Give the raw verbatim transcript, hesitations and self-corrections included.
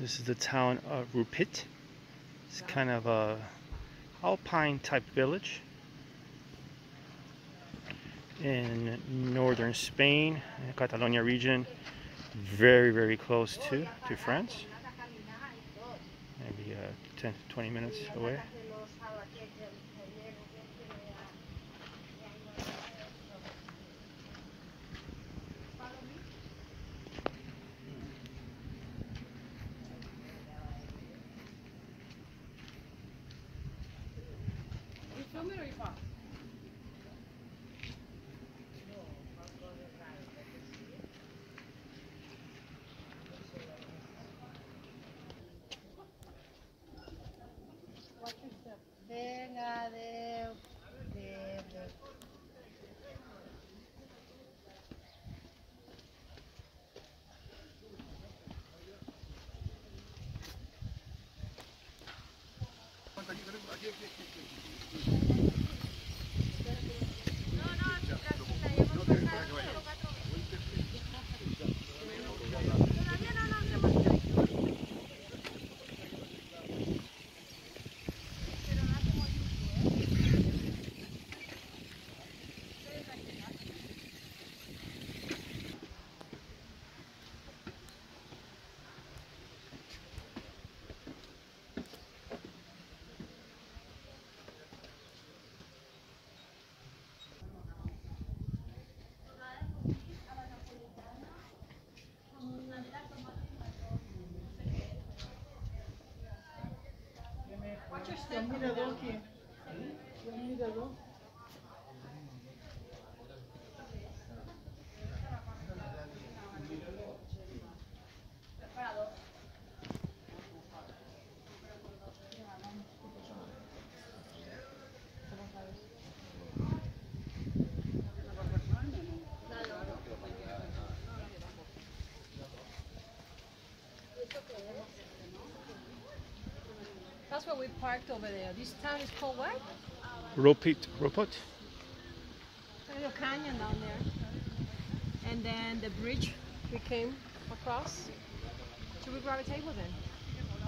This is the town of Rupit. It's kind of a alpine type village in northern Spain, Catalonia region, very very close to to France, maybe uh, ten to twenty minutes away. Venga, Deu. Deu, Deu. Tem um mirador aqui. Tem um mirador. That's where we parked over there. This town is called what? Rupit, Rupit. There's a canyon down there. And then the bridge we came across. Should we grab a table then?